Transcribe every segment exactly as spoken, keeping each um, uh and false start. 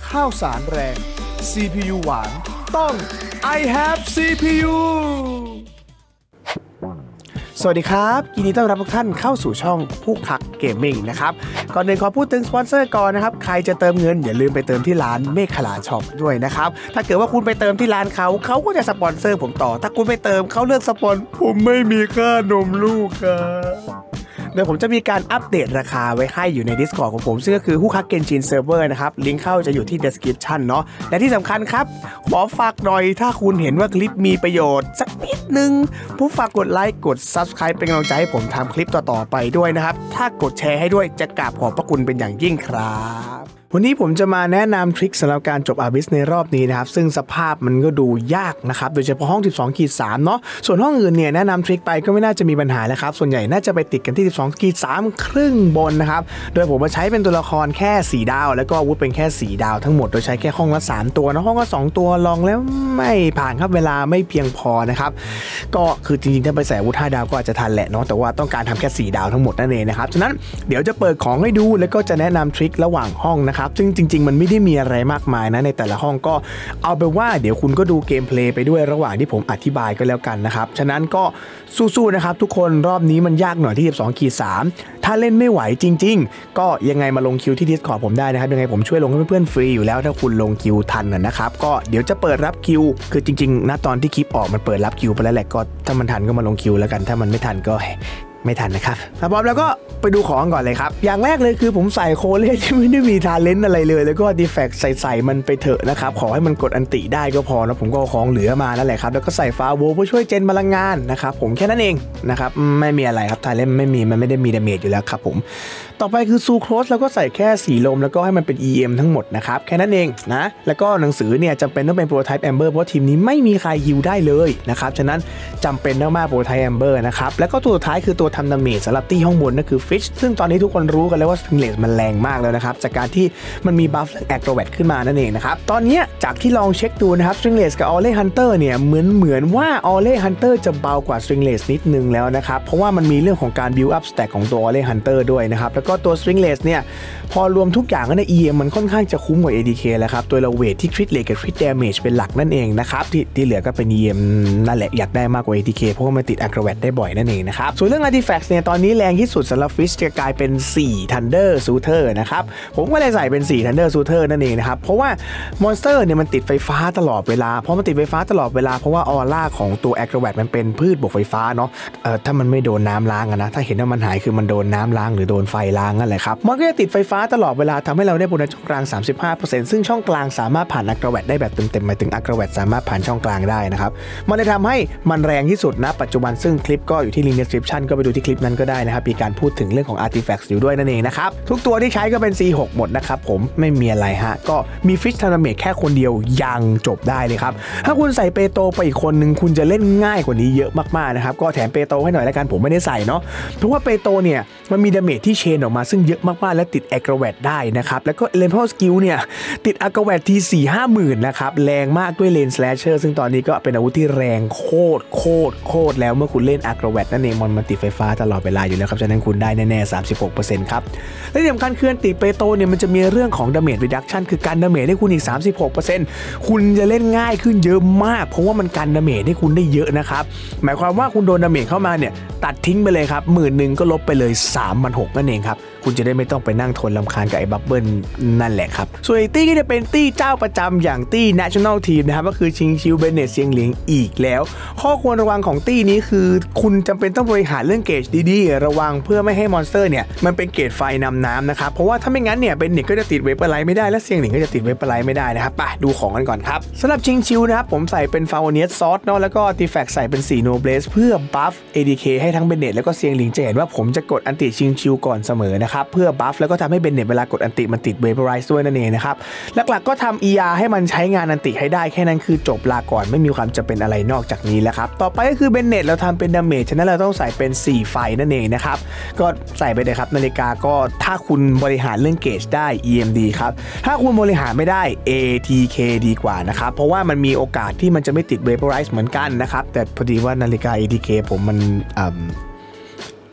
ข้าวสารแรง ซี พี ยู หวานต้อง I have ซี พี ยู สวัสดีครับยินดีต้อนรับทุกท่านเข้าสู่ช่องผู้คักเกมมิ่งนะครับก่อนอื่นขอพูดถึงสปอนเซอร์ก่อนนะครับใครจะเติมเงินอย่าลืมไปเติมที่ร้านเมฆขลาช็อปด้วยนะครับถ้าเกิดว่าคุณไปเติมที่ร้านเขาเขาก็จะสปอนเซอร์ผมต่อถ้าคุณไปเติมเขาเลือกสปอนผมไม่มีค่านมลูกครับเดี๋ยวผมจะมีการอัปเดตราคาไว้ให้อยู่ใน Discord ของผมซึ่งก็คือฮู้คักเกนจินเซิร์ฟเวอร์นะครับลิงก์เข้าจะอยู่ที่ description เนาะและที่สำคัญครับขอฝากหน่อยถ้าคุณเห็นว่าคลิปมีประโยชน์สักนิดนึงผมฝากกดไลค์กด Subscribe เป็นกำลังใจให้ผมทำคลิปต่อๆไปด้วยนะครับถ้ากดแชร์ให้ด้วยจะกราบขอบพระคุณเป็นอย่างยิ่งครับวันนี้ผมจะมาแนะนำทริคสำหรับการจบ Abyss ในรอบนี้นะครับซึ่งสภาพมันก็ดูยากนะครับโดยเฉพาะห้อง สิบสอง สาม เนาะส่วนห้องอื่นเนี่ยแนะนำทริคไปก็ไม่น่าจะมีปัญหาแล้วครับส่วนใหญ่น่าจะไปติดกันที่ สิบสอง สาม ครึ่งบนนะครับโดยผมมาใช้เป็นตัวละครแค่สี่ดาวแล้วก็อาวุธเป็นแค่สี่ดาวทั้งหมดโดยใช้แค่ห้องละสามตัวนะห้องละสองตัวลองแล้วไม่ผ่านครับเวลาไม่เพียงพอนะครับก็คือจริงๆถ้าไปใส่อาวุธห้าดาวก็อาจจะทันแหละเนาะแต่ว่าต้องการทำแค่สี่ดาวทั้งหมดนั่นเองนะครับฉะนั้นเดี๋ยวจะเปิดของให้ดูแล้วก็จะแนะนำทริคระหว่างห้องนะครับซึ่งจริงๆมันไม่ได้มีอะไรมากมายนะในแต่ละห้องก็เอาเป็นว่าเดี๋ยวคุณก็ดูเกมเพลย์ไปด้วยระหว่างที่ผมอธิบายก็แล้วกันนะครับฉะนั้นก็สู้ๆนะครับทุกคนรอบนี้มันยากหน่อยที่ สิบสอง สาม ถ้าเล่นไม่ไหวจริงๆก็ยังไงมาลงคิวที่ Discord ผมได้นะครับยังไงผมช่วยลงให้เพื่อนๆฟรีอยู่แล้วถ้าคุณลงคิวทันนะครับก็เดี๋ยวจะเปิดรับคิวคือจริงๆณตอนที่คลิปออกมันเปิดรับคิวไปแล้วแหละก็ถ้ามันทันก็มาลงคิวแล้วกันถ้ามันไม่ทันก็ไม่ทันนะครับถ้าพร้อมแล้วก็ไปดูของก่อนเลยครับอย่างแรกเลยคือผมใส่โคเล่ที่ไม่ได้มีทาเลนต์อะไรเลยแล้วก็ดีแฟกต์ใส่ๆมันไปเถอะนะครับขอให้มันกดอันติได้ก็พอนะผมก็ของเหลือมานั่นแหละครับแล้วก็ใส่ฟ้าโวเพื่อช่วยเจนพลังงานนะครับผมแค่นั้นเองนะครับไม่มีอะไรครับทาเลนต์ไม่มีมันไม่ได้มีดาเมจอยู่แล้วครับผมต่อไปคือซูโครสแล้วก็ใส่แค่สีลมแล้วก็ให้มันเป็น อี เอ็ม ทั้งหมดนะครับแค่นั้นเองนะแล้วก็หนังสือเนี่ยจำเป็นต้องเป็นโปรไทป์แอมเบอร์เพราะทีมนี้ไม่มีใครฮิลได้เลยนะครับฉะนั้นจำเป็นมากๆโปรไทป์แอมเบอร์นะครับแล้วก็ตัวสุดท้ายคือตัวทำดาเมจสำหรับตี้ห้องบนนั่นคือฟิชซึ่งตอนนี้ทุกคนรู้กันแล้วว่าสตริงเลสมันแรงมากแล้วนะครับจากการที่มันมีบัฟแอคโรแวตขึ้นมานั่นเองนะครับตอนนี้จากที่ลองเช็คดูนะครับสตริงเลสกับออเล่ฮันเตอร์เนี่ยเหมือนเหมือนว่าออเล่ฮันเตอร์จะเบากว่าสตริงเลสนิดนึงแล้วนะครับเพราะว่ามันมีเรื่องของการบิลด์อัพสแต็กของตัวออเล่ฮันเตอร์ด้วยนะครับแล้วก็ตัวสตริงเลสเนี่ยพอรวมทุกอย่างใน อี เอ็ม มันค่อนข้างจะคุ้มกว่า เอ ดี เค แล้วครับตัวเราเวทที่คริตเลทกับคริตดาเมจเป็นหลักนั่นเองนะครับที่ที่เหลือก็เป็น อี เอ็ม นั่นแหละอยากได้มากกว่า เอ ดี เค เพราะว่ามันติดอัครแวตได้บ่อยนั่นเองนะครับส่วนเรื่อง Artifacts เนี่ยตอนนี้แรงที่สุดสำหรับฟิชจะกลายเป็นสี่ Thunder Shooter นะครับผมก็เลยใส่เป็นสี่ Thunder Shooter นั่นเองนะครับเพราะว่ามอนสเตอร์เนี่ยมันติดไฟฟ้าตลอดเวลาเพราะมันติดไฟฟ้าตลอดเวลาเพราะว่าออร่าของตัวอัครแวตมันเป็นพืชบวกไฟฟ้าเนาะเอ่อถ้ามันไม่โดนน้ำล้างอะนะถ้าเห็นว่ามันหายคือมันโดนน้ำล้างหรือโดนไฟล้างนั่นแหละครับมันก็จะติดไฟฟ้าตลอดเวลาทำให้เราได้โบนัสช่องกลาง สามสิบห้าเปอร์เซ็นต์ ซึ่งช่องกลางสามารถผ่านอัครแวตได้แบบเต็มๆหมายถึงอัครแวตสามารถผ่านช่องกลางได้นะครับมันเลยทำให้มันแรงที่สุดนะปัจจุบันซึ่งคลิปก็อยู่ที่ลิงก์ description ก็ไปดูที่คลิปนั้นก็ได้นะครับมีการพูดถึงเรื่องของ Artifacts อยู่ด้วยนั่นเองนะครับทุกตัวที่ใช้ก็เป็น ซี หก หมดนะครับผมไม่มีอะไรฮะก็มีฟิชทานาเมจแค่คนเดียวยังจบได้เลยครับถ้าคุณใส่เปโตไปอีกคนนึงคุณจะเล่นง่ายกว่านี้เยอะมากๆนะครับก็แถมเปโตให้หน่อยแล้วกันผมไม่ได้ใส่เนาะเพราะว่าเปโตเนี่ยมันมีดาเมจที่เชนออกมาซึ่งเยอะมากๆและติดอัครแวตได้นะครับแล้วก็เลนพอสกิลเนี่ยติดอัครแวตที สี่ห้าหมื่นนะครับแรงมากด้วยเลนสแลชเชอร์ซึ่งตอนนี้ก็เป็นอาวุธที่แรงโคตรโคตรโคตรแล้วเมื่อคุณเล่นอัครแวตนั่นเองมันมันติดไฟฟ้าตลอดเวลาอยู่แล้วครับฉะนั้นคุณได้แน่ๆ สามสิบหกเปอร์เซ็นต์ ครับและที่สำคัญคือติดเปโตเนี่ยมันจะมีเรื่องของดาเมจรีดักชันคือการดาเมจให้คุณอีก สามสิบหกเปอร์เซ็นต์ คุณจะเล่นง่ายขึ้นเยอะมากเพราะว่ามันกันดาเมจให้คุณได้เยอะนะครับหมายความว่าคุณโดนดาเมจเข้ามาเนี่ยตัดทิ้งไปเลยครับหมื่นหนึ่งก็ลบไปเลย สามพันหกร้อย นั่นเองครับคุณจะได้ไม่ต้องไปนั่งทนรำคาญกับไอ้บับเบิ้ลนั่นแหละครับส่วนตี้ก็จะเป็นตี้เจ้าประจำอย่างตี้ National Team นะครับก็คือชิงชิวเบเนตเซียงหลิงอีกแล้วข้อควรระวังของตี้นี้คือคุณจำเป็นต้องบริหารเรื่องเกจดีๆระวังเพื่อไม่ให้มอนสเตอร์เนี่ยมันเป็นเกจไฟนำน้ำนะครับเพราะว่าถ้าไม่งั้นเนี่ยเบเนตก็จะติดเวเปอร์ไลท์ไม่ได้และเซียงหลิงก็จะติดเวเปอร์ไลท์ไม่ได้นะครับไปดูของกันก่อนครับสำหรับชิงชิวนะครับผมใส่เป็นฟาวเนียสซอสเนาะแล้วก็ตีแฟกใส่เป็นสี่โนเบสเพื่อบัฟ เอ ดี เค ให้ทั้งเบเนตแล้วก็เซียงหลิงจะเห็นว่าผมจะกดอันติชิงชิวก่อนเสมอนะครับเพื่อบัฟแล้วก็ทำให้เบนเน็ตเวลากดอันติมันติดเวเปอร์ไรซ์ด้วยนั่นเองนะครับหลักๆก็ทำ อี อาร์ ให้มันใช้งานอันติให้ได้แค่นั้นคือจบลาก่อนไม่มีความจะเป็นอะไรนอกจากนี้แล้วครับต่อไปก็คือเบนเน็ตเราทำเป็นดาเมจฉะนั้นเราต้องใส่เป็นสี่ไฟนั่นเองนะครับก็ใส่ไปเลยครับนาฬิกาก็ถ้าคุณบริหารเรื่องเกจได้ อี เอ็ม ดี ครับถ้าคุณบริหารไม่ได้ เอ ที เค ดีกว่านะครับเพราะว่ามันมีโอกาสที่มันจะไม่ติดเวเปอร์ไรซ์เหมือนกันนะครับแต่พอดีว่านาฬิกา เอ ที เค ผมมันอ่า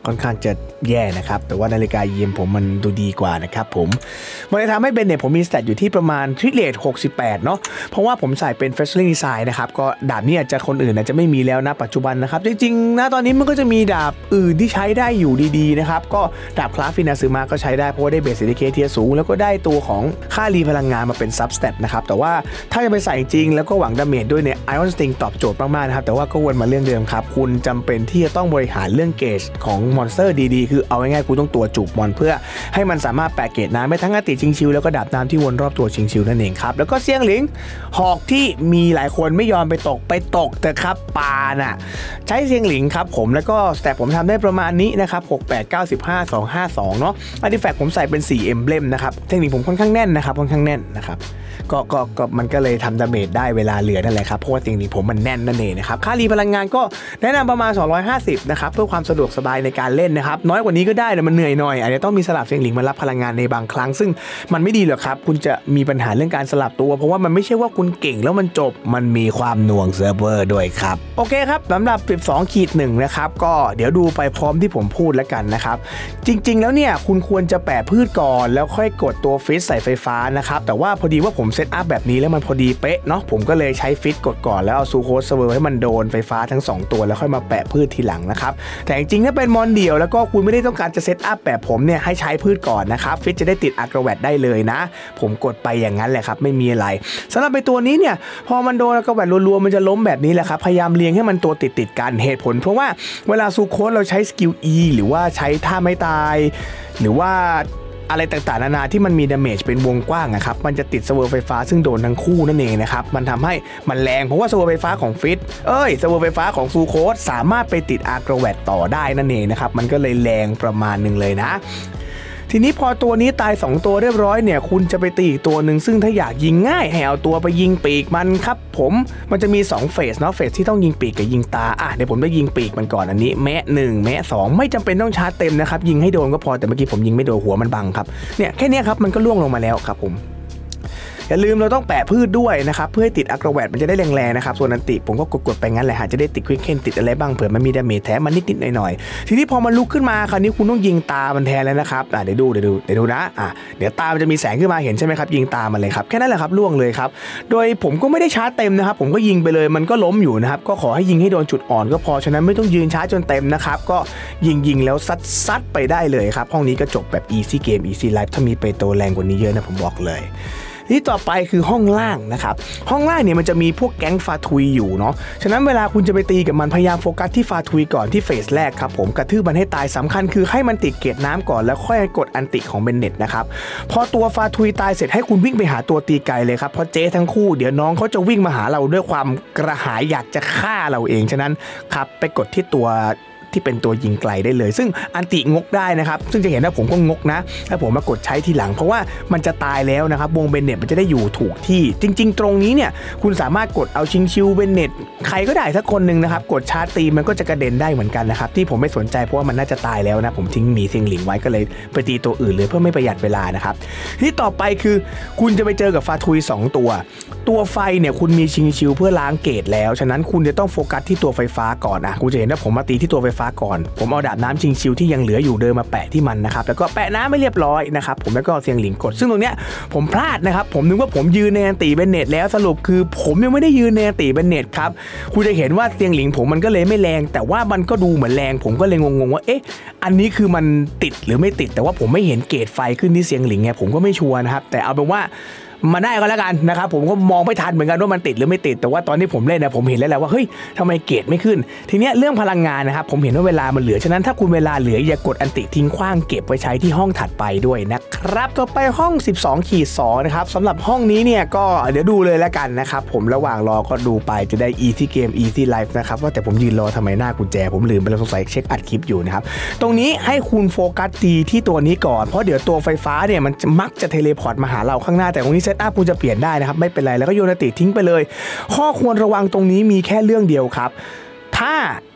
ค่อนข้างจะแย่นะครับแต่ว่านาฬิกา อี เอ็ม ผมมันดูดีกว่านะครับผมมันเลยทำให้เบนเน็ตผมมีสแตทอยู่ที่ประมาณคริตเรทหกสิบแปดเนาะเพราะว่าผมใส่เป็น Fresheling Design นะครับก็ดาบนี้อาจจะคนอื่นอาจจะไม่มีแล้วนะปัจจุบันนะครับจริงๆนะตอนนี้มันก็จะมีดาบอื่นที่ใช้ได้อยู่ดีๆนะครับก็ดาบคลาสฟินาซึมะก็ใช้ได้เพราะว่าได้เบส เอ ดี เค เทียร์สูงแล้วก็ได้ตัวของค่ารีพลังงานมาเป็น Substat นะครับแต่ว่าถ้าจะไปใส่จริงแล้วก็หวังดาเมจด้วยเนี่ย Iron Sting ตอบโจทย์มากๆนะครับแต่ว่าก็วนมาเรื่องเดิมครับคุณจำเป็นที่จะต้องบริหารเรื่องเกจของมอนสเตอร์ดีๆคือเอาง่ายๆคุณต้องตัวจูบมอนเพื่อให้มันสามารถแปะเกจน้ำได้ทั้งอติชิงชิวแล้วก็ดาบน้ำที่วนรอบตัวชิงชิวนั่นเองครับแล้วก็เซียงหลิงหอกที่มีหลายคนไม่ยอมไปตกไปตกแต่ครับปาน่ะใช้เซียงหลิงครับผมแล้วก็สแตทผมทำได้ประมาณนี้นะครับหก แปด เก้า สิบห้า สอง ห้า สองเนาะอาร์ติแฟกต์ผมใส่เป็นสี่ Emblem นะครับเทคนิคผมค่อนข้างแน่นนะครับค่อนข้างแน่นนะครับก็ก็ก็มันก็เลยทำดาเมจได้เวลาเหลือนั่นแหละครับเพราะว่าเทคนิคผมมันแน่นนั่นเองนะครับค่ารีพลังงานก็แนะนำประมาณสองร้อยห้าสิบนะครับเพื่อความสะดวกสบายในการเล่นนะครับน้อยกว่านี้ก็ได้แต่มันเหนื่อยหน่อยอาจจะต้องมีสลับเซียงหลิงมารับพลังงานในบางครั้งซึ่งมันไม่ดีหรอกครับคุณจะมีปัญหาเรื่องการสลับตัวเพราะว่ามันไม่ใช่ว่าคุณเก่งแล้วมันจบมันมีความหน่วงเซิร์ฟเวอร์ด้วยครับโอเคครับสำหรับสิบสองขีดหนึ่งนะครับก็เดี๋ยวดูไปพร้อมที่ผมพูดแล้วกันนะครับจริงๆแล้วเนี่ยคุณควรจะแปะพืชก่อนแล้วค่อยกดตัวฟิตใส่ไฟฟ้านะครับแต่ว่าพอดีว่าผมเซตอัพแบบนี้แล้วมันพอดีเป๊ะเนาะผมก็เลยใช้ฟิตกดก่อนแล้วเอาซูโคสเซอร์ให้มันโดนไฟฟ้าทั้งสองตัวแล้วค่อยมาแปะพืชทีหลังนะครับแต่จริงๆถ้าเป็นมอนเดี่ยวแล้วก็คุณไม่ได้ต้องการจะเซตอัพแบบผมเนี่ยให้ใช้พืชก่อนนะครับฟิตจะได้ติดอักแวดได้เลยนะผมกดไปอย่างนั้นแหละครับไม่มีอะไรสำหรับไปตัวนี้เนี่ยพอมันโดนอักแวดรัวๆมันจะล้มแบบนี้แหละครับพยายามเรียงให้มันตัวติดติดกันเหตุผลเพราะว่าเวลาซูโคสเราใช้สกิล E หรือว่าใช้ท่าไม่ตายหรือว่าอะไรต่างๆนานาที่มันมีดาเมจเป็นวงกว้างนะครับมันจะติดเซิร์ฟเวอร์ไฟฟ้าซึ่งโดนทั้งคู่นั่นเองนะครับมันทำให้มันแรงเพราะว่าเซิร์ฟเวอร์ไฟฟ้าของฟิตเอ้ยเซิร์ฟเวอร์ไฟฟ้าของซูโคสสามารถไปติดอาร์โกรแวตต่อได้นั่นเองนะครับมันก็เลยแรงประมาณหนึ่งเลยนะทีนี้พอตัวนี้ตายสองตัวเรียบร้อยเนี่ยคุณจะไปตีอีกตัวหนึ่งซึ่งถ้าอยากยิงง่ายให้เอาตัวไปยิงปีกมันครับผมมันจะมีสองเฟสเนาะเฟสที่ต้องยิงปีกกับยิงตาอ่ะเดี๋ยวผมได้ยิงปีกมันก่อนอันนี้แมะหนึ่งแมะสองไม่จำเป็นต้องชาร์จเต็มนะครับยิงให้โดนก็พอแต่เมื่อกี้ผมยิงไม่โดนหัวมันบังครับเนี่ยแค่นี้ครับมันก็ล่วงลงมาแล้วครับผมอย่าลืมเราต้องแปะพืชด้วยนะครับเพื่อให้ติดอักแวดมันจะได้แรงๆนะครับส่วนอันติผมก็กดๆไปงั้นแหละฮะจะได้ติดควิกเคนติดอะไรบ้างเผื่อมันมีดาเมจแถมมันนิดๆหน่อยๆทีนี้พอมันลุกขึ้นมาคราวนี้คุณต้องยิงตามันแทนแล้วนะครับอ่ะเดี๋ยวดูเดี๋ยวดูเดี๋ยวดูนะอ่ะเดี๋ยวตามันจะมีแสงขึ้นมาเห็นใช่ไหมครับยิงตามันเลยครับแค่นั้นแหละครับล่วงเลยครับโดยผมก็ไม่ได้ชาร์จเต็มนะครับผมก็ยิงไปเลยมันก็ล้มอยู่นะครับก็ขอให้ยิงให้โดนจุดอ่อนก็พอฉะนั้นไม่ต้องยืนชาร์จจนเต็มนะครับก็ยิงยิงแล้วซัดๆไปได้เลยครับห้องนี้ก็จบแบบ easy game easy life ถ้ามีไปโตแรงกว่านี้เยอะนะผมบอกเลยที่ต่อไปคือห้องล่างนะครับห้องล่างเนี่ยมันจะมีพวกแก๊งฟาทุยอยู่เนาะฉะนั้นเวลาคุณจะไปตีกับมันพยายามโฟกัสที่ฟาทุยก่อนที่เฟสแรกครับผมกระทืบมันให้ตายสำคัญคือให้มันติดเกจน้ำก่อนแล้วค่อยกดอันติของเบนเน็ตนะครับพอตัวฟาทุยตายเสร็จให้คุณวิ่งไปหาตัวตีไกลเลยครับเพราะเจ๊ทั้งคู่เดี๋ยวน้องเขาจะวิ่งมาหาเราด้วยความกระหายอยากจะฆ่าเราเองฉะนั้นครับไปกดที่ตัวที่เป็นตัวยิงไกลได้เลยซึ่งอันติงกได้นะครับซึ่งจะเห็นว่าผมก็งกนะถ้าผมมากดใช้ทีหลังเพราะว่ามันจะตายแล้วนะครับวงเบนเน็ตมันจะได้อยู่ถูกที่จริงๆตรงนี้เนี่ยคุณสามารถกดเอาชิงชิวเบนเน็ตใครก็ได้สักคนหนึ่งนะครับกดชาร์จตีมันก็จะกระเด็นได้เหมือนกันนะครับที่ผมไม่สนใจเพราะว่ามันน่าจะตายแล้วนะผมทิ้งหมีเซียงหลิงไว้ก็เลยไปตีตัวอื่นเลยเพื่อไม่ประหยัดเวลานะครับที่ต่อไปคือคุณจะไปเจอกับฟาทุยสองตัวตัวไฟเนี่ยคุณมีชิงชิวเพื่อล้างเกจแล้วฉะนั้นคุณจะต้องโฟกัสที่ตัวไฟฟ้าก่อนนะคุณจะเห็นว่าผมมาตีที่ตัวไฟฟ้าก่อนผมเอาดาบน้ำชิงชิวที่ยังเหลืออยู่เดินมาแปะที่มันนะครับแล้วก็แปะน้ำไม่เรียบร้อยนะครับผมแล้วก็เซียงหลิงกดซึ่งตรงเนี้ยผมพลาดนะครับผมนึกว่าผมยืนในอันติเบนเน็ตแล้วสรุปคือผมยังไม่ได้ยืนในอันติเบนเน็ตครับคุณจะเห็นว่าเซียงหลิงผมมันก็เลยไม่แรงแต่ว่ามันก็ดูเหมือนแรงผมก็เลยงงๆว่าเอ๊ะอันนี้คือมันติดหรือไม่ติดแต่ว่าผมไม่เห็นเกจไฟขึ้นที่เซียงหลิงไงผมก็ไม่ชัวร์นะครับแต่เอาเป็นว่ามาได้ก็แล้วกันนะครับผมก็มองไม่ทันเหมือนกันว่ามันติดหรือไม่ติดแต่ว่าตอนที่ผมเล่นนะผมเห็นแล้วแหละว่าเฮ้ยทำไมเกรดไม่ขึ้นทีเนี้ยเรื่องพลังงานนะครับผมเห็นว่าเวลามันเหลือฉะนั้นถ้าคุณเวลาเหลืออย่ากดอันติทิ้งขว้างเก็บไว้ใช้ที่ห้องถัดไปด้วยนะครับต่อไปห้อง สิบสองขีดสอง นะครับสำหรับห้องนี้เนี่ยก็เดี๋ยวดูเลยแล้วกันนะครับผมระหว่างรอก็ดูไปจะได้ easy game easy life นะครับว่าแต่ผมยืนรอทำไมหน้ากุญแจผมลืมไปแล้วสงสัยเช็คอัดคลิปอยู่นะครับตรงนี้ให้คุณโฟกัสดีที่ตัวนี้ก่อนเพราะเดี๋ยวตัวไฟฟ้าเนี่ยมันมักจะเทเลพอร์ตมาหาเราข้างหน้าแต่ตรงนี้เซตอัพคุณจะเปลี่ยนได้นะครับไม่เป็นไรแล้วก็โยนอันติทิ้งไปเลยข้อควรระวังตรงนี้มีแค่เรื่องเดียวครับถ้า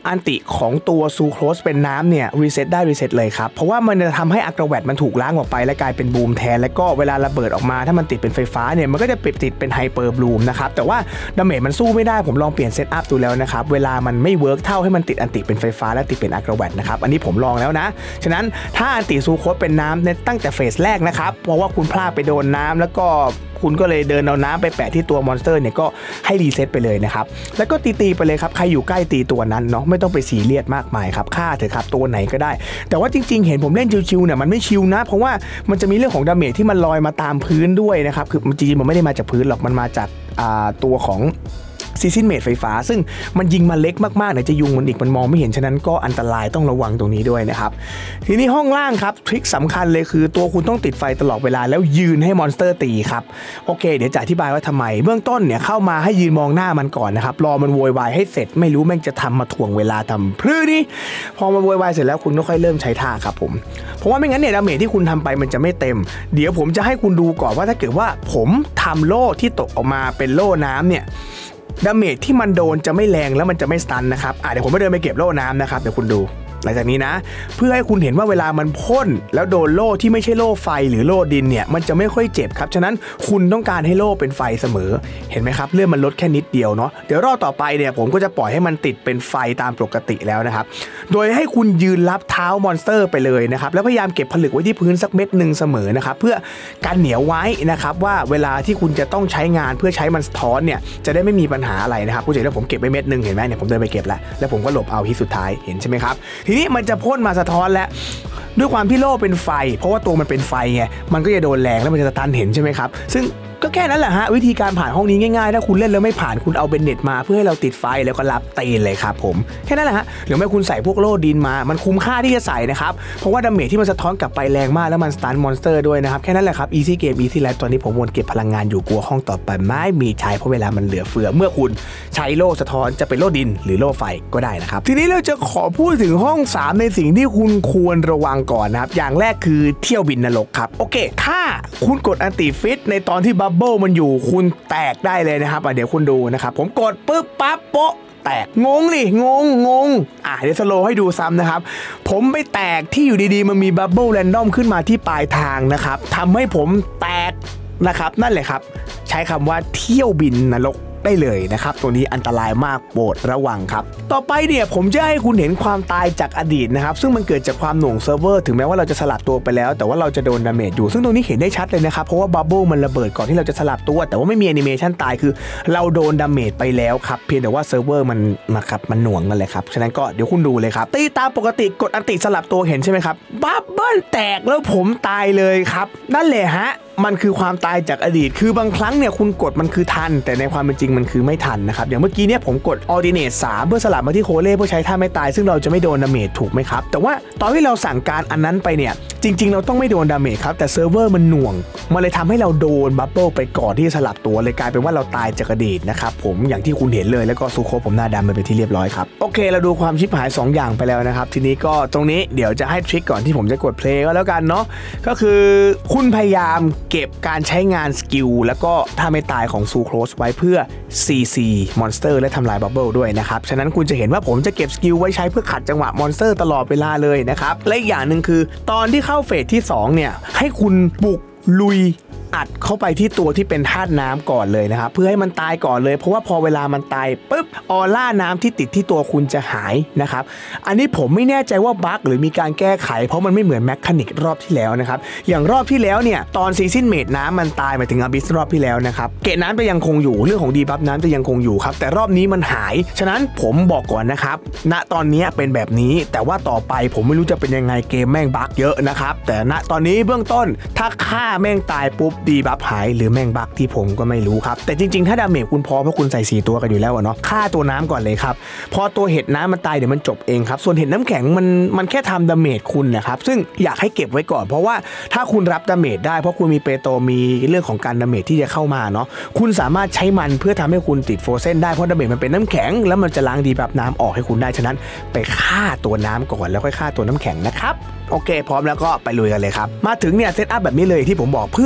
อันติของตัวซูโครสเป็นน้ำเนี่ยรีเซ็ตได้รีเซ็ตเลยครับเพราะว่ามันจะทำให้อักราแวตมันถูกล้างออกไปและกลายเป็นบูมแทนแล้วก็เวลาระเบิดออกมาถ้ามันติดเป็นไฟฟ้าเนี่ยมันก็จะติดเป็นไฮเปอร์บลูมนะครับแต่ว่าดาเมจมันสู้ไม่ได้ผมลองเปลี่ยนเซตอัพดูแล้วนะครับเวลามันไม่เวิร์กเท่าให้มันติดอันติเป็นไฟฟ้าและติดเป็นอักราแวตนะครับอันนี้ผมลองแล้วนะฉะนั้นถ้าอันติซูโครสเป็นน้ำเนี่ยตั้งแต่เฟสแรกนะครับเพราะว่าคุณพลาดไปโดนน้ำแล้วก็คุณก็เลยเดินเอาน้ำไปแปะที่ตัวมอนสเตอร์เนี่ยก็ให้รีเซ็ตไปเลยนะครับแล้วก็ตีๆไปเลยครับใครอยู่ใกล้ตีตัวนั้นเนาะไม่ต้องไปซีเรียสมากมายครับฆ่าเถอะครับตัวไหนก็ได้แต่ว่าจริงๆเห็นผมเล่นชิวๆเนี่ยมันไม่ชิวนะเพราะว่ามันจะมีเรื่องของดาเมจที่มันลอยมาตามพื้นด้วยนะครับคือจริงๆมันไม่ได้มาจากพื้นหรอกมันมาจากตัวของซีซินเมดไฟฟ้าซึ่งมันยิงมาเล็กมากๆไหนจะยุงมันอีกมันมองไม่เห็นฉะนั้นก็อันตรายต้องระวังตรงนี้ด้วยนะครับทีนี้ห้องล่างครับทริคสำคัญเลยคือตัวคุณต้องติดไฟตลอดเวลาแล้วยืนให้มอนสเตอร์ตีครับโอเคเดี๋ยวจะอธิบายว่าทำไมเบื้องต้นเนี่ยเข้ามาให้ยืนมองหน้ามันก่อนนะครับรอมันโวยวายให้เสร็จไม่รู้แม่งจะทำมาถ่วงเวลาทำพลื้นี่พอมันโวยวายเสร็จแล้วคุณก็ค่อยเริ่มใช้ท่าครับผมเพราะว่าไม่งั้นเนี่ยดาเมจที่คุณทำไปมันจะไม่เต็มเดี๋ยวผมจะให้คุณดูก่อนว่าถ้าเกิดว่าผมทำโล่ที่ตกออกมาเป็นโล่น้ำเนี่ยดาเมจที่มันโดนจะไม่แรงแล้วมันจะไม่สตันนะครับอ่ะเดี๋ยวผมไปเดินไปเก็บโล่น้ำนะครับเดี๋ยวคุณดูหลังจากนี้นะเพื่อให้คุณเห็นว่าเวลามันพ่นแล้วโดนโล่ที่ไม่ใช่โล่ไฟหรือโล่ดินเนี่ยมันจะไม่ค่อยเจ็บครับฉะนั้นคุณต้องการให้โล่เป็นไฟเสมอเห็นไหมครับเลื่อนมันลดแค่นิดเดียวเนาะเดี๋ยวรอบต่อไปเนี่ยผมก็จะปล่อยให้มันติดเป็นไฟตามปกติแล้วนะครับโดยให้คุณยืนรับเท้ามอนสเตอร์ไปเลยนะครับแล้วพยายามเก็บผลึกไว้ที่พื้นสักเม็ดหนึ่งเสมอนะครับเพื่อการเหนียวไว้นะครับว่าเวลาที่คุณจะต้องใช้งานเพื่อใช้มันสะท้อนเนี่ยจะได้ไม่มีปัญหาอะไรนะครับคุณเห็นว่าผมเก็บไว้เม็ดหนึ่งเห็นไหมเนี่ยผมเดินไปเก็บแล้วแล้วผมก็หลบเอาที่สุดท้ายเห็นใช่ไหมครับทีนี้มันจะพ่นมาสะท้อนแล้วด้วยความที่โล่เป็นไฟเพราะว่าตัวมันเป็นไฟไงมันก็จะโดนแรงแล้วมันจะสตันเห็นใช่ไหมครับซึ่งก็แค่นั้นแหละฮะวิธีการผ่านห้องนี้ง่ายๆถ้าคุณเล่นแล้วไม่ผ่านคุณเอาเบนเน็ตมาเพื่อให้เราติดไฟแล้วก็รับตีนเลยครับผมแค่นั้นแหละฮะหรือไม่คุณใส่พวกโล่ดินมามันคุ้มค่าที่จะใส่นะครับเพราะว่าดาเมจที่มันสะท้อนกลับไปแรงมากแล้วมันสตันมอนสเตอร์ด้วยนะครับแค่นั้นแหละครับอีซี่เกมอีซี่ไลฟ์ตอนนี้ผมวนเก็บพลังงานอยู่กลัวห้องต่อไปไม่มีใช้เพราะเวลามันเหลือเฟือเมื่อคุณใช้โล่สะท้อนจะเป็นโล่ดินหรือโล่ไฟก็ได้นะครับทีนี้เราจะขอพูดถึงห้องสามในสิ่งที่คุณควรระวังก่อนนะครับอย่างแรกคือเที่ยวบินนรกครับโอเคถ้าคุณกดอันติฟิตในตอนที่บับเบิ้ลมันอยู่คุณแตกได้เลยนะครับเดี๋ยวคุณดูนะครับผมกดปุ๊บปั๊บโป๊ะแตกงงดิงงงงอ่ะเดี๋ยวสโลว์ให้ดูซ้ำนะครับผมไปแตกที่อยู่ดีๆมันมีบับเบิ้ลแรนดอมขึ้นมาที่ปลายทางนะครับทำให้ผมแตกนะครับนั่นแหละครับใช้คำว่าเที่ยวบินนรกได้เลยนะครับตัวนี้อันตรายมากโปรดระวังครับต่อไปเนี่ยผมจะให้คุณเห็นความตายจากอดีตนะครับซึ่งมันเกิดจากความหน่วงเซิร์ฟเวอร์ถึงแม้ว่าเราจะสลับตัวไปแล้วแต่ว่าเราจะโดนดาเมจอยู่ซึ่งตรงนี้เห็นได้ชัดเลยนะครับเพราะว่าบับเบิ้ลมันระเบิดก่อนที่เราจะสลับตัวแต่ว่าไม่มีแอนิเมชันตายคือเราโดนดาเมจไปแล้วครับเพียงแต่ว่าเซิร์ฟเวอร์มันนะครับมันหน่วงกันเลยครับฉะนั้นก็เดี๋ยวคุณดูเลยครับตีตามปกติกดอันติสลับตัวเห็นใช่ไหมครับบับเบิ้ลแตกแล้วผมตายเลยครับนั่นแหละฮะมันคือความตายจากอดีตคือบางครั้งเนี่ยคุณกดมันคือทันแต่ในความเป็นจริงมันคือไม่ทันนะครับอย่างเมื่อกี้เนี่ยผมกด Ordinate สามเพื่อสลับมาที่โคเล่เพื่อใช้ท่าไม่ตายซึ่งเราจะไม่โดนดาเมจถูกไหมครับแต่ว่าตอนที่เราสั่งการอันนั้นไปเนี่ยจริงๆเราต้องไม่โดนดาเมจครับแต่เซิร์ฟเวอร์มันหน่วงมันเลยทำให้เราโดนบับเบิ้ลไปก่อนที่จะสลับตัวเลยกลายเป็นว่าเราตายจากอดีตนะครับผมอย่างที่คุณเห็นเลยแล้วก็ซูโคผมหน้าดำไปเป็นที่เรียบร้อยครับโอเคเราดูความชิบหายสองอย่างไปแล้วนะครับทีนี้ก็ตรงนี้เดี๋ยวจะให้ทริคก่อนที่ผมจะกดเพลย์ก็แล้วกันเนาะก็คือคุณพยายามเก็บการใช้งานสกิลแล้วก็ท่าไม่ตายของซูโครสไว้เพื่อ ซี ซี มอนสเตอร์และทำลายบับเบิ้ลด้วยนะครับฉะนั้นคุณจะเห็นว่าผมจะเก็บสกิลไว้ใช้เพื่อขัดจังหวะมอนสเตอร์ตลอดเวลาเลยนะครับและอีกอย่างหนึ่งคือตอนที่เข้าเฟสที่สองเนี่ยให้คุณบุกลุยอัดเข้าไปที่ตัวที่เป็นธาตุน้ำก่อนเลยนะครับเพื่อให้มันตายก่อนเลยเพราะว่าพอเวลามันตายปุ๊บออร่าน้ำที่ติดที่ตัวคุณจะหายนะครับอันนี้ผมไม่แน่ใจว่าบั๊กหรือมีการแก้ไขเพราะมันไม่เหมือนแมคคานิกรอบที่แล้วนะครับอย่างรอบที่แล้วเนี่ยตอนซีซินเมดน้ำมันตายมาถึงอาบิสรอบที่แล้วนะครับเกตน้ำจะยังคงอยู่เรื่องของดีบัฟน้ำจะยังคงอยู่ครับแต่รอบนี้มันหายฉะนั้นผมบอกก่อนนะครับณตอนนี้เป็นแบบนี้แต่ว่าต่อไปผมไม่รู้จะเป็นยังไงเกมแม่งบั๊กเยอะนะครับแต่ณตอนนี้เบื้องต้นถ้าฆ่าแม่งตายปุ๊บดีบัฟหายหรือแม่งบั๊กที่ผมก็ไม่รู้ครับแต่จริงๆถ้าดาเมจคุณพอเพราะคุณใส่สี่ตัวกันอยู่แล้วเนาะฆ่าตัวน้ำก่อนเลยครับพอตัวเห็ดน้ำมันตายเดี๋ยวมันจบเองครับส่วนเห็ดน้ำแข็งมันมันแค่ทำดาเมจคุณนะครับซึ่งอยากให้เก็บไว้ก่อนเพราะว่าถ้าคุณรับดาเมจได้เพราะคุณมีเปโตมีเรื่องของการดาเมจที่จะเข้ามาเนาะคุณสามารถใช้มันเพื่อทำให้คุณติดโฟเซนได้เพราะดาเมจมันเป็นน้ำแข็งแล้วมันจะล้างดีบัฟน้ำออกให้คุณได้ฉะนั้นไปฆ่าตัวน้ำก่อนแล้วค่อยฆ่าตัวน้ำแข็งนะครับโอเคพร้อมแล้วก็ไปลุยกันเลยครับมาถึงเนี่ยเซตอัพแบบนี้เลยที่ผมบอกพืชก่อน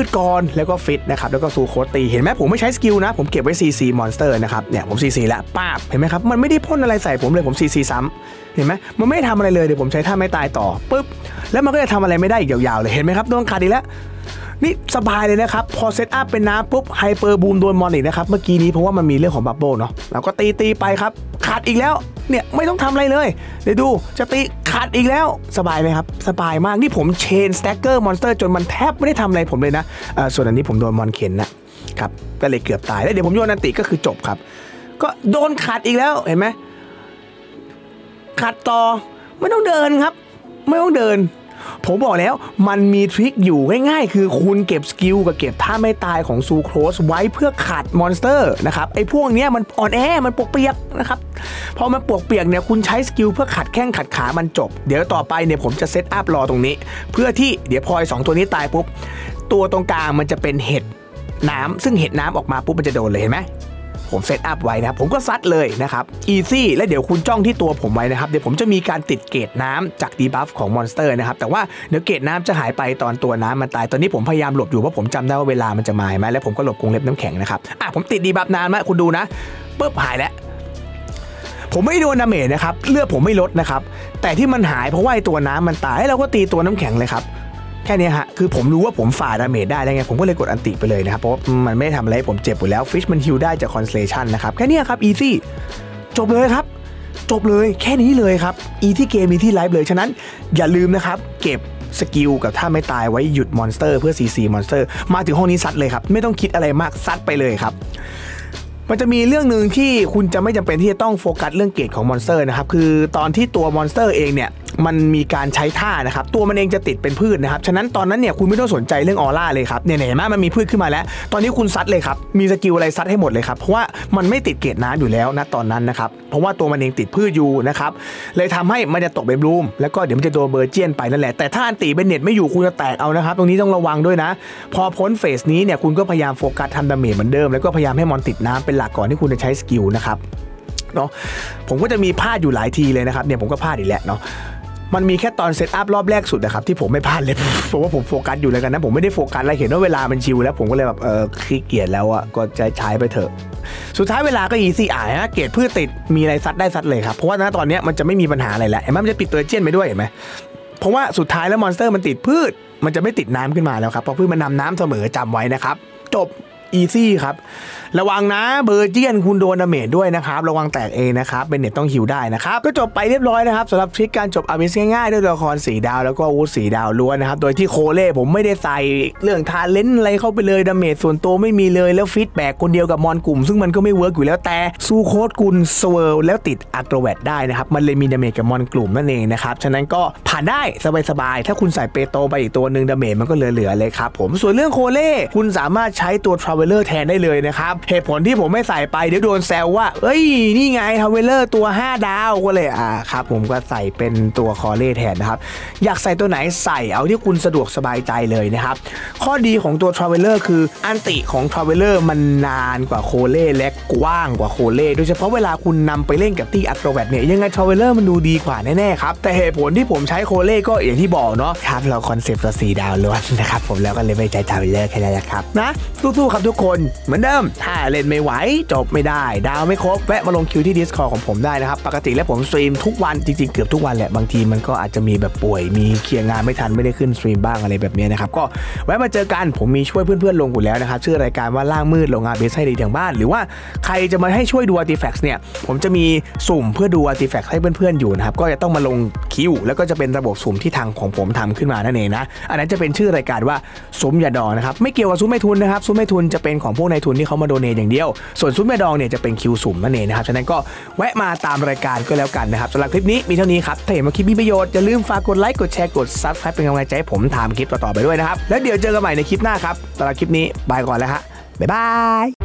แล้วก็ฟิตนะครับแล้วก็ซูโคตีเห็นไหมผมไม่ใช้สกิลนะผมเก็บไว้ ซี ซี Monster นะครับเนี่ยผม ซี ซี แล้วป้าบเห็นไหมครับมันไม่ได้พ่นอะไรใส่ผมเลยผม ซี ซี ซ้ำเห็นไหมมันไม่ได้ทำอะไรเลยเดี๋ยวผมใช้ท่าไม่ตายต่อปุ๊บแล้วมันก็จะทำอะไรไม่ได้อีกยาวๆเลยเห็นไหมครับโดนขาดอีกแล้วนี่สบายเลยนะครับพอเซตอัพเป็นน้ำปุ๊บไฮเปอร์บูมโดนมอนอีกนะครับเมื่อกี้นี้เพราะว่ามันมีเรื่องของบับเบิ้ลเนาะเราก็ตีตีไปครับขาดอีกแล้วเนี่ยไม่ต้องทำอะไรเลยเดี๋ยวดูจะตีขาดอีกแล้วสบายไหมครับสบายมากนี่ผมเชนสแต็กเกอร์มอนสเตอร์จนมันแทบไม่ได้ทำอะไรผมเลยนะส่วนอันนี้ผมโดนมอนเข็นนะครับก็เลยเกือบตายแล้วเดี๋ยวผมโยนอันติก็คือจบครับก็โดนขาดอีกแล้วเห็นไหมขาดต่อไม่ต้องเดินครับไม่ต้องเดินผมบอกแล้วมันมีทริคอยู่ง่ายๆคือคุณเก็บสกิลกับเก็บท่าไม่ตายของซูโครสไว้เพื่อขัดมอนสเตอร์นะครับไอ้พวกนี้มันอ่อนแอมันปวกเปียกนะครับพอมันปวกเปียกเนี่ยคุณใช้สกิลเพื่อขัดแข้งขัดขามันจบเดี๋ยวต่อไปเนี่ยผมจะเซตอัพรอตรงนี้เพื่อที่เดี๋ยวพอสองตัวนี้ตายปุ๊บตัวตรงกลางมันจะเป็นเห็ดน้ำซึ่งเห็ดน้ำออกมาปุ๊บมันจะโดนเลยเห็นไหมผมเซตอัพไว้นะครับผมก็ซัดเลยนะครับอีซี่และเดี๋ยวคุณจ้องที่ตัวผมไว้นะครับเดี๋ยวผมจะมีการติดเกรดน้ำจากดีบัฟของมอนสเตอร์นะครับแต่ว่าเดี๋ยวเกรดน้ำจะหายไปตอนตัวน้ำมันตายตอนนี้ผมพยายามหลบอยู่เพราะผมจำได้ว่าเวลามันจะมาไหมแล้วผมก็หลบกรงเล็บน้ำแข็งนะครับอ่ะผมติดดีบัฟน้ำมาคุณดูนะปุ๊บหายแล้วผมไม่โดนดาเมจนะครับเลือดผมไม่ลดนะครับแต่ที่มันหายเพราะว่าไอ้ตัวน้ำมันตายเราก็ตีตัวน้ำแข็งเลยครับแค่นี้ฮะคือผมรู้ว่าผมฝ่าดาเมจได้แล้วไงผมก็เลยกดอันติไปเลยนะครับเพราะมันไม่ทำอะไรผมเจ็บอยู่แล้วฟิชมันฮิลได้จากคอนสเลชันนะครับแค่นี้ครับอีซี่จบเลยครับจบเลยแค่นี้เลยครับอีที่เกมอีที่ไลฟ์เลยฉะนั้นอย่าลืมนะครับเก็บสกิลกับถ้าไม่ตายไว้หยุดมอนสเตอร์เพื่อ ซี ซี มอนสเตอร์มาถึงห้องนี้ซัดเลยครับไม่ต้องคิดอะไรมากซัดไปเลยครับมันจะมีเรื่องหนึ่งที่คุณจะไม่จำเป็นที่จะต้องโฟกัสเรื่องเกรดของมอนสเตอร์นะครับคือตอนที่ตัวมอนสเตอร์เองเนี่ยมันมีการใช้ท่านะครับตัวมันเองจะติดเป็นพืชนะครับฉะนั้นตอนนั้นเนี่ยคุณไม่ต้องสนใจเรื่องออร่าเลยครับเนี่ยเห็นไหมมันมีพืชขึ้นมาแล้วตอนนี้คุณซัดเลยครับมีสกิลอะไรซัดให้หมดเลยครับเพราะว่ามันไม่ติดเกรดน้ำอยู่แล้วนะตอนนั้นนะครับเพราะว่าตัวมันเองติดพืชอยู่นะครับเลยทำให้มันจะตกเป็นบลูมแล้วก็เดี๋ยวมันจะโดนเบอร์เจียนไปนั่นแหละแต่ถ้าอันตีเป็นเน็ตไม่อยู่คุณจะแตกเอานะครับตรงนี้ต้องระวังด้วยนะพอพ้นเฟสนี้เนี่ยคุณก็พยายามโฟกัสทำดาเมจเหมือนเดิมแล้วก็พยายามให้มอนติดน้ำเป็นหลักก่อนที่คุณจะใช้สกิลนะครับเนาะผมก็จะมีพลาดอยู่หลายทีเลยนะครับเนี่ยผมก็พลาดอีกแล้วเนาะมันมีแค่ตอนเซตอัพรอบแรกสุดนะครับที่ผมไม่พลาดเลยเพราะว่าผมโฟกัสอยู่เลยกันนะผมไม่ได้โฟกัสอะไรเห็นว่าเวลามันชิวแล้วผมก็เลยแบบเออขี้เกียจแล้วอ่ะก็จะใช้ไปเถอะสุดท้ายเวลาก็อีซี่อ่ะนะเกรดพืชติดมีอะไรซัดได้ซัดเลยครับเพราะว่าณตอนนี้มันจะไม่มีปัญหาอะไรแล้วเห็นไหมมันจะปิดตัวเจี้ยนไปด้วยเห็นไหมเพราะว่าสุดท้ายแล้วมอนสเตอร์มันติดพืชมันจะไม่ติดน้ำขึ้นมาแล้วครับเพราะพืชมันนำน้ำเสมอจำไว้นะครับจบอีซี่ครับระวังนะเบอร์เจียนคุณโดนดาเมจด้วยนะครับระวังแตกเองนะครับเป็นเน็ตต้องฮิวได้นะครับก็จบไปเรียบร้อยนะครับสำหรับทริคการจบอาร์บิสง่ายๆด้วยตัวละครสีดาวแล้วก็อาวุธสีดาวล้วนนะครับโดยที่โคเล่ผมไม่ได้ใส่เรื่องทาเลนต์อะไรเข้าไปเลยดาเมจส่วนตัวไม่มีเลยแล้วฟีดแบ็กคนเดียวกับมอนกลุ่มซึ่งมันก็ไม่เวิร์กอยู่แล้วแต่ซูโคดกุลสเวิร์ลแล้วติดอัตโตแวตได้นะครับมันเลยมีดาเมจกับมอนกลุ่มนั่นเองนะครับฉะนั้นก็ผ่านได้สบายๆถ้าคุณใส่เปโตไปอีกตัวหนึ่งดาเมจมันก็เหลือๆเลยครับผมส่วนเรื่องโคเล่คุณสามารถใช้ตัวทราเวลเลอร์แทนได้เลยนะครับเหตุผลที่ผมไม่ใส่ไปเดี๋ยวโดนแซวว่าเอ้ยนี่ไงทราเวลเลอร์ตัวห้าดาวก็เลยอ่าครับผมก็ใส่เป็นตัวคอเล่แทนนะครับอยากใส่ตัวไหนใส่เอาที่คุณสะดวกสบายใจเลยนะครับข้อดีของตัวทราเวลเลอร์คืออันติของทราเวลเลอร์มันนานกว่าโคเล่และกว้างกว่าโคเล่โดยเฉพาะเวลาคุณนำไปเล่นกับตี้อัตโตแวตเนี่ยยังไงทราเวลเลอร์มันดูดีกว่าแน่ๆครับแต่เหตุผลที่ผมใช้โคเล่ก็อย่างที่บอกเนาะครับเราคอนเซปต์เราสีดาวล้วนนะครับผมแล้วก็เลยไม่ใจทราเวลเลอร์แค่นั้นแหละครับนะสู้ๆครับทุกคนเหมือนเดิมถ้าเล่นไม่ไหวจบไม่ได้ดาวไม่ครบแวะมาลงคิวที่ Discord ของผมได้นะครับปกติแล้วผมสตรีมทุกวันจริงๆเกือบทุกวันแหละบางทีมันก็อาจจะมีแบบป่วยมีเคลียร์งานไม่ทันไม่ได้ขึ้นสตรีมบ้างอะไรแบบนี้นะครับก็แวะมาเจอกันผมมีช่วยเพื่อนๆลงอยู่แล้วนะครับชื่อรายการว่าล่างมืดลงอาร์เบสให้ดีทางบ้านหรือว่าใครจะมาให้ช่วยดู Artifacts เนี่ยผมจะมีสุ่มเพื่อดู Artifacts ให้เพื่อนๆอยู่นะครับก็จะต้องมาลงคิวแล้วก็จะเป็นระบบสุ่มที่ทางของผมทำขึ้นมานั่นเองนะอันนั้นจะเป็นชื่อรายการว่าซุ้มยาดองนะครับไม่เกี่ยวกับซุ้มไม่ทุนนะครับซุ้มไม่ทุนจะเป็นของพวกนายทุนที่เขามาโดเนทอย่างเดียวส่วนซุ้มยาดองเนี่ยจะเป็นคิวสุ่มนั่นเองนะครับฉะนั้นก็แวะมาตามรายการก็แล้วกันนะครับสำหรับคลิปนี้มีเท่านี้ครับถ้าเห็นว่าคลิปมีประโยชน์อย่าลืมฝากกดไลค์กดแชร์กด ซับสไครบ์ เป็นกำลังใจให้ผมทำคลิปต่อๆไปด้วยนะครับแล้วเดี๋ยวเจอกันใหม่ในคลิปหน้าครับสำหรับคลิปนี้บายก่อนแล้วฮะบ๊ายบาย